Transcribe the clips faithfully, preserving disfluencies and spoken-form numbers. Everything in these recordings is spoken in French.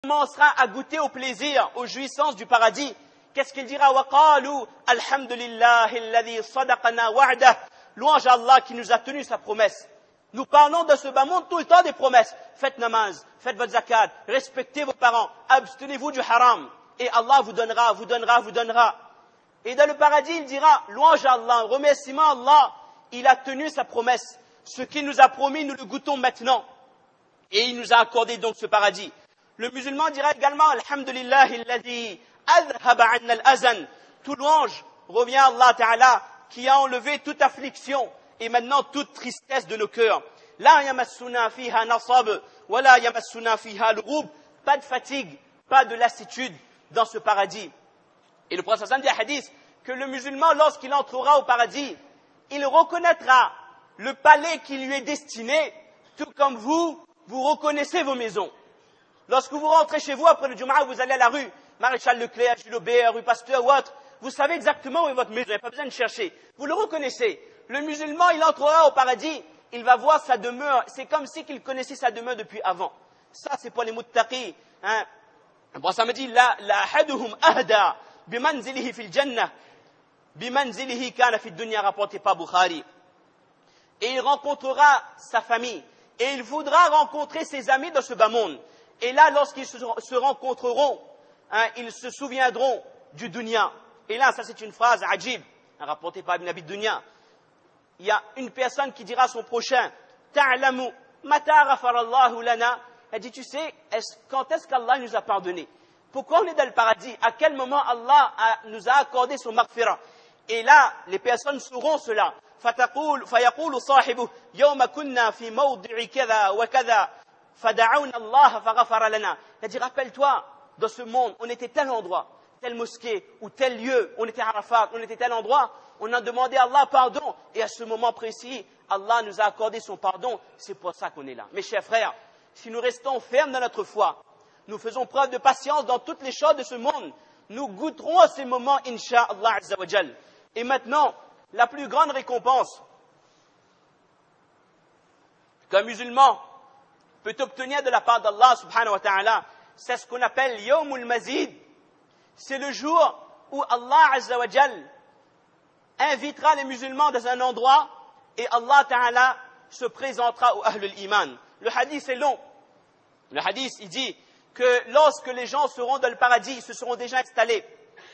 commencera à goûter au plaisir, aux jouissances du paradis, qu'est-ce qu'il dira? وَقَالُوا الْحَمْدُ لِلَّهِ الَّذِي صَدَقَنَا وَعْدَهُ. Louange à Allah qui nous a tenu sa promesse. Nous parlons de ce bas monde tout le temps des promesses. Faites namaz, faites votre zakat, respectez vos parents, abstenez-vous du haram. Et Allah vous donnera, vous donnera, vous donnera. Et dans le paradis, il dira, louange à Allah, remerciement à Allah, il a tenu sa promesse. Ce qu'il nous a promis, nous le goûtons maintenant. Et il nous a accordé donc ce paradis. Le musulman dira également, alhamdulillahi alladhi adhaba anna al-azan. Tout louange revient à Allah Ta'ala, qui a enlevé toute affliction et maintenant toute tristesse de nos cœurs. La yamassuna fiha nasab, wa la yamassuna fiha lughub. Pas de fatigue, pas de lassitude dans ce paradis. Et le prophète sallallahu alayhi wa sallam dit à hadith que le musulman, lorsqu'il entrera au paradis, il reconnaîtra le palais qui lui est destiné, tout comme vous, vous reconnaissez vos maisons. Lorsque vous rentrez chez vous après le Jumu'ah, vous allez à la rue, Maréchal Leclerc, Jules Aubert, rue Pasteur ou autre, vous savez exactement où est votre maison, vous n'avez pas besoin de chercher. Vous le reconnaissez. Le musulman, il entrera au paradis, il va voir sa demeure, c'est comme si qu'il connaissait sa demeure depuis avant. Ça, c'est pour les muttaqis. Hein. Bon, ça me dit, la ahaduhum ahda bimanzilihi fil jannah, bimanzilihi kana fid dunya, rapporté par Bukhari. Et il rencontrera sa famille, et il voudra rencontrer ses amis dans ce bas monde. Et là, lorsqu'ils se, se rencontreront, hein, ils se souviendront du dunya. Et là, ça c'est une phrase ajib, rapportée par Ibn Abi Dunya. Il y a une personne qui dira à son prochain, Ta'lamu mata ghafarallahu lana. Elle dit, tu sais, est-ce, quand est-ce qu'Allah nous a pardonné? Pourquoi on est dans le paradis? À quel moment Allah a, nous a accordé son maghfira? Et là, les personnes sauront cela. فَتَقُولُ فَيَقُولُ صَاحِبُهُ يَوْمَ كُنَّا فِي مَوْضِعِ كَذَا وَكَذَا فَدَعَوْنَا اللَّهَ فَغَفَرَ لَنَا. Elle dit, rappelle-toi, dans ce monde, on était tel endroit, telle mosquée ou tel lieu, on était à Arafat, on était tel endroit, on a demandé à Allah pardon, et à ce moment précis, Allah nous a accordé son pardon, c'est pour ça qu'on est là. Mes chers frères, si nous restons fermes dans notre foi, nous faisons preuve de patience dans toutes les choses de ce monde, nous goûterons à ces moments, insha'Allah azza wa jal. Et maintenant, la plus grande récompense qu'un musulman peut obtenir de la part d'Allah subhanahu wa ta'ala, c'est ce qu'on appelle Yawmul Mazid. C'est le jour où Allah azza wa jal invitera les musulmans dans un endroit et Allah ta'ala se présentera au Ahlul Iman. Le hadith est long. Le hadith, il dit que lorsque les gens seront dans le paradis, ils se seront déjà installés.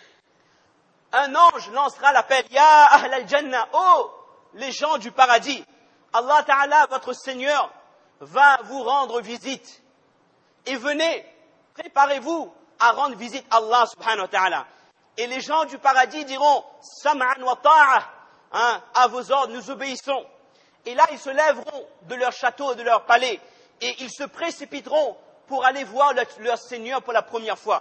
Un ange lancera l'appel, Ya Ahl al-Jannah, oh, les gens du paradis. Allah ta'ala, votre Seigneur, va vous rendre visite. Et venez, préparez-vous à rendre visite à Allah subhanahu wa ta'ala. Et les gens du paradis diront, Sam'an wa ta'a, hein, à vos ordres, nous obéissons. Et là, ils se lèveront de leur château, de leur palais, et ils se précipiteront pour aller voir leur, leur Seigneur pour la première fois.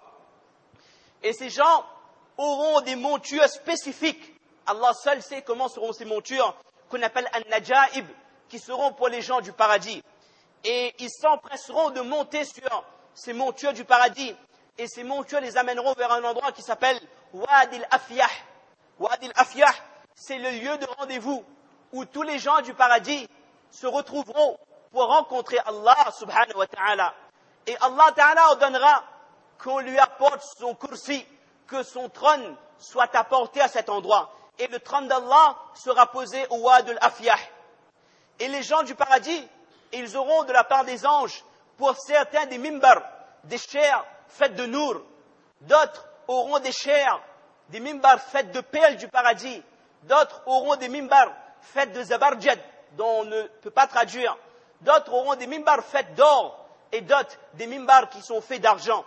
Et ces gens auront des montures spécifiques. Allah seul sait comment seront ces montures, qu'on appelle an-najaib, qui seront pour les gens du paradis. Et ils s'empresseront de monter sur ces montures du paradis. Et ces montures les amèneront vers un endroit qui s'appelle Wadi al-Afyah. Wadi al-Afyah, c'est le lieu de rendez-vous où tous les gens du paradis se retrouveront pour rencontrer Allah subhanahu wa ta'ala. Et Allah ta'ala ordonnera qu'on lui apporte son kursi, que son trône soit apporté à cet endroit. Et le trône d'Allah sera posé au Wadi al-Afyah. Et les gens du paradis, ils auront de la part des anges, pour certains des mimbars, des chairs faites de nour. D'autres auront des chairs, des mimbars faites de perles du paradis. D'autres auront des mimbars faites de zabarjad, dont on ne peut pas traduire. D'autres auront des mimbars faites d'or, et d'autres des mimbars qui sont faits d'argent.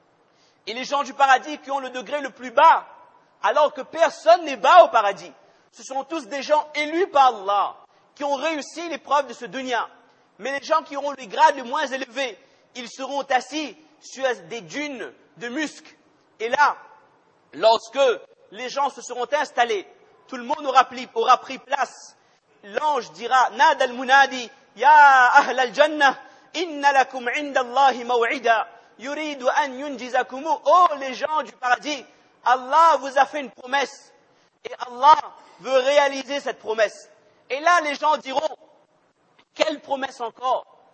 Et les gens du paradis qui ont le degré le plus bas, alors que personne n'est bas au paradis, ce sont tous des gens élus par Allah, qui ont réussi l'épreuve de ce dunya. Mais les gens qui auront les grades les moins élevés, ils seront assis sur des dunes de musc. Et là, lorsque les gens se seront installés, tout le monde aura pris, aura pris place. L'ange dira, Nada al-munadi, Ya ahl al-jannah, inna lakum inda Allahi maw'ida, yuridu an yunjizakumu. Oh les gens du paradis, Allah vous a fait une promesse. Et Allah veut réaliser cette promesse. Et là, les gens diront, quelle promesse encore?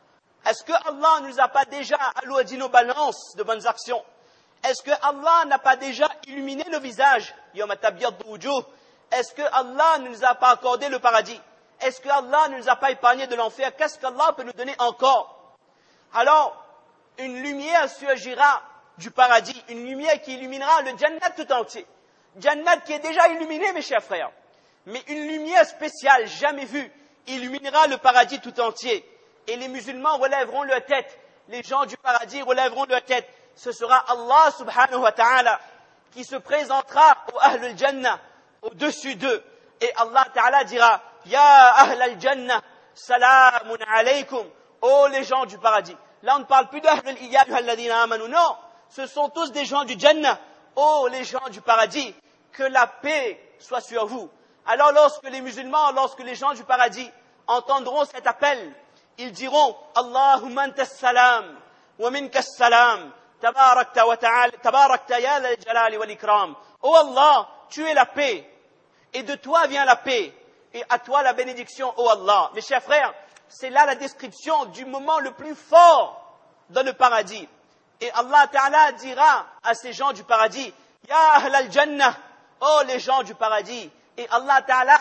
Est-ce que Allah ne nous a pas déjà alourdi nos balances de bonnes actions? Est-ce que Allah n'a pas déjà illuminé nos visages? Est-ce que Allah ne nous a pas accordé le paradis? Est-ce que Allah ne nous a pas épargné de l'enfer? Qu'est-ce qu'Allah peut nous donner encore? Alors, une lumière surgira du paradis, une lumière qui illuminera le Jannat tout entier. Jannat qui est déjà illuminé, mes chers frères. Mais une lumière spéciale, jamais vue, illuminera le paradis tout entier. Et les musulmans relèveront leur tête. Les gens du paradis relèveront leur tête. Ce sera Allah subhanahu wa ta'ala qui se présentera au Ahlul Jannah, au-dessus d'eux. Et Allah ta'ala dira, Ya Ahlul Jannah, salamun alaykum. Oh les gens du paradis. Là on ne parle plus d'Ahlul Iyadhalladina amanu. Non, ce sont tous des gens du Jannah. Oh les gens du paradis, que la paix soit sur vous. Alors lorsque les musulmans, lorsque les gens du paradis entendront cet appel, ils diront Allahumma anta salam wa minka salam tabarakta wa ta'ala tabarakta ya al jalali wal ikram. Oh Allah, tu es la paix et de toi vient la paix et à toi la bénédiction, oh Allah. Mes chers frères, c'est là la description du moment le plus fort dans le paradis. Et Allah Ta'ala dira à ces gens du paradis, Ya Ahl al-Jannah, oh les gens du paradis. Et Allah Ta'ala,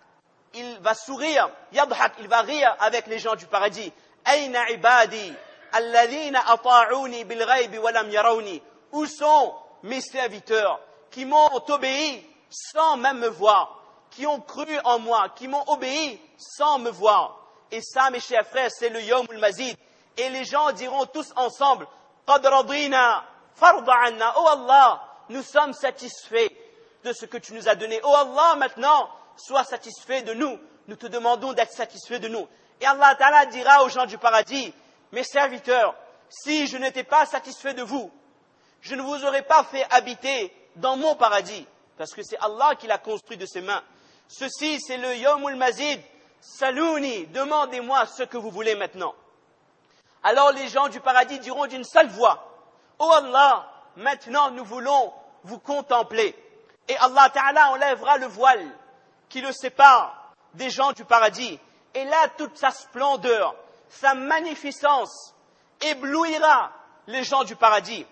il va sourire, yadhak, il va rire avec les gens du paradis. Aina ibadi, alladhina ata'uni bil ghaybi wa lam yarawni. Où sont mes serviteurs qui m'ont obéi sans même me voir, qui ont cru en moi, qui m'ont obéi sans me voir. Et ça, mes chers frères, c'est le Yawmul Mazid. Et les gens diront tous ensemble, Qad radina, farda anna. Oh Allah, nous sommes satisfaits de ce que tu nous as donné. Oh Allah, maintenant, sois satisfait de nous. Nous te demandons d'être satisfait de nous. Et Allah Ta'ala dira aux gens du paradis, mes serviteurs, si je n'étais pas satisfait de vous, je ne vous aurais pas fait habiter dans mon paradis. Parce que c'est Allah qui l'a construit de ses mains. Ceci, c'est le Yawmul Mazid. Salouni, demandez-moi ce que vous voulez maintenant. Alors les gens du paradis diront d'une seule voix, oh Allah, maintenant nous voulons vous contempler. Et Allah Ta'ala enlèvera le voile qui le sépare des gens du paradis. Et là, toute sa splendeur, sa magnificence éblouira les gens du paradis.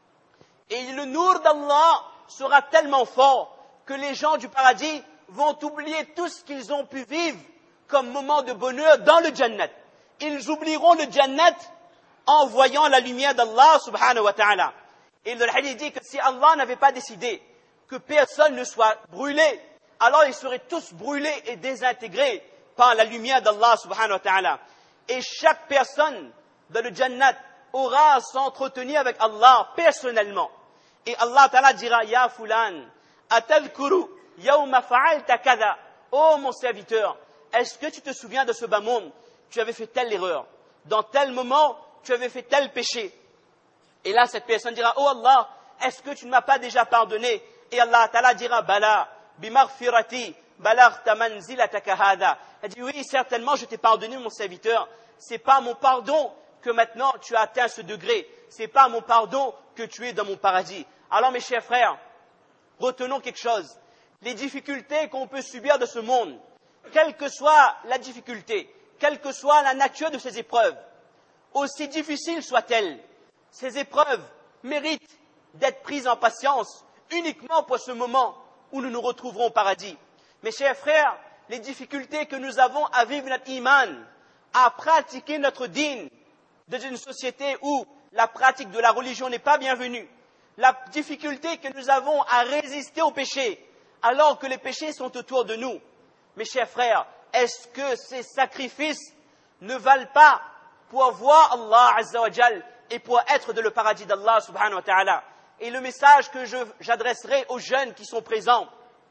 Et le nour d'Allah sera tellement fort que les gens du paradis vont oublier tout ce qu'ils ont pu vivre comme moment de bonheur dans le Jannat. Ils oublieront le Jannat en voyant la lumière d'Allah subhanahu wa ta'ala. Et le hadith dit que si Allah n'avait pas décidé que personne ne soit brûlé, alors ils seraient tous brûlés et désintégrés par la lumière d'Allah subhanahu wa ta'ala. Et chaque personne dans le Jannat aura à s'entretenir avec Allah personnellement. Et Allah ta'ala dira, Ya fulan, atadhkuru yawma fa'alta kada. Oh mon serviteur, est-ce que tu te souviens de ce bas monde? Tu avais fait telle erreur. Dans tel moment, tu avais fait tel péché. Et là, cette personne dira, oh Allah, est-ce que tu ne m'as pas déjà pardonné? Et Allah Ta'ala dira, Bala, bimaghfirati, balaghta manzilataka hada. Elle dit, oui, certainement, je t'ai pardonné, mon serviteur. C'est pas mon pardon que maintenant tu as atteint ce degré. C'est pas mon pardon que tu es dans mon paradis. Alors, mes chers frères, retenons quelque chose. Les difficultés qu'on peut subir de ce monde, quelle que soit la difficulté, quelle que soit la nature de ces épreuves, aussi difficiles soient-elles, ces épreuves méritent d'être prises en patience uniquement pour ce moment où nous nous retrouverons au paradis. Mes chers frères, les difficultés que nous avons à vivre notre iman, à pratiquer notre dîn dans une société où la pratique de la religion n'est pas bienvenue, la difficulté que nous avons à résister au péché alors que les péchés sont autour de nous. Mes chers frères, est-ce que ces sacrifices ne valent pas pour voir Allah Azza wa Jal et pour être dans le paradis d'Allah subhanahu wa ta'ala? Et le message que je, j'adresserai aux jeunes qui sont présents,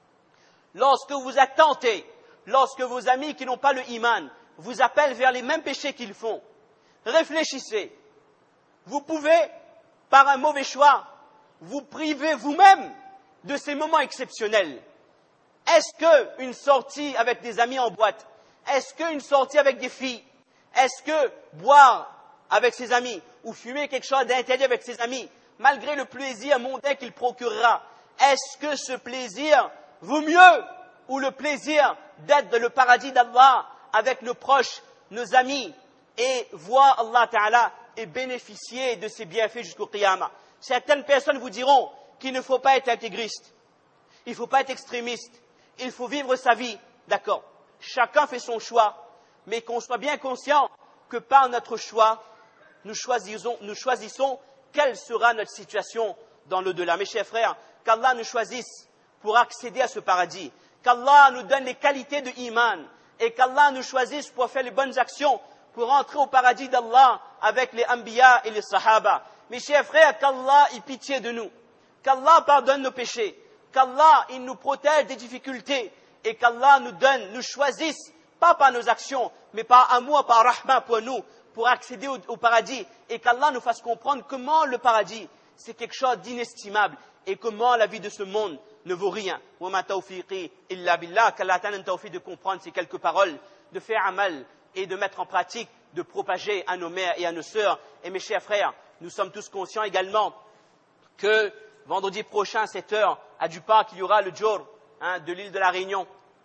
lorsque vous êtes tentés, lorsque vos amis qui n'ont pas le iman vous appellent vers les mêmes péchés qu'ils font, réfléchissez. Vous pouvez, par un mauvais choix, vous priver vous-même de ces moments exceptionnels. Est-ce qu'une sortie avec des amis en boîte, est-ce qu'une sortie avec des filles, est-ce que boire avec ses amis ou fumer quelque chose d'interdit avec ses amis, malgré le plaisir mondain qu'il procurera, est-ce que ce plaisir vaut mieux ou le plaisir d'être dans le paradis d'Allah avec nos proches, nos amis et voir Allah Ta'ala et bénéficier de ses bienfaits jusqu'au Qiyamah. Certaines personnes vous diront qu'il ne faut pas être intégriste, il ne faut pas être extrémiste, il faut vivre sa vie. D'accord, chacun fait son choix, mais qu'on soit bien conscient que par notre choix, nous choisissons, nous choisissons quelle sera notre situation dans l'au-delà. Mes chers frères, qu'Allah nous choisisse pour accéder à ce paradis, qu'Allah nous donne les qualités de iman et qu'Allah nous choisisse pour faire les bonnes actions pour entrer au paradis d'Allah avec les Anbiya et les Sahaba. Mes chers frères, qu'Allah ait pitié de nous, qu'Allah pardonne nos péchés, qu'Allah il nous protège des difficultés et qu'Allah nous donne, nous choisisse, pas par nos actions, mais par amour, par rahma pour nous, pour accéder au, au paradis, et qu'Allah nous fasse comprendre comment le paradis, c'est quelque chose d'inestimable, et comment la vie de ce monde ne vaut rien. Wa ma tawfiqi illa billah, qu'Allah t'en ait tawfiq de comprendre ces quelques paroles, de faire amal, et de mettre en pratique, de propager à nos mères et à nos sœurs. Et mes chers frères, nous sommes tous conscients également que vendredi prochain, à cette heure, à Duparc, il y aura le jour hein, de l'île de la Réunion.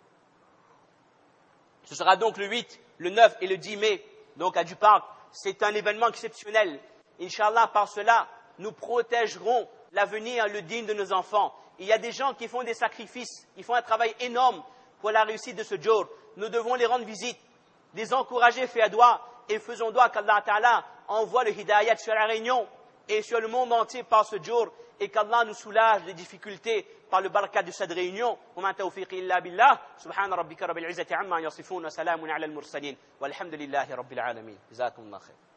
Ce sera donc le huit, le neuf et le dix mai, donc à Duparc. C'est un événement exceptionnel. Inch'Allah, par cela, nous protégerons l'avenir, le digne de nos enfants. Il y a des gens qui font des sacrifices, ils font un travail énorme pour la réussite de ce jour. Nous devons les rendre visite, les encourager, faire doigt, et faisons doigt qu'Allah Ta'ala envoie le hidayat sur la Réunion et sur le monde entier par ce jour, et qu'Allah nous soulage des difficultés par le barakat de cette réunion. Wa ma tawfiqi illa billah. Subhana rabbika rabbil izzati amma yasifun wa salamun ala al mursalin. Walhamdulillahi rabbil alamin. Jazakumullah khair.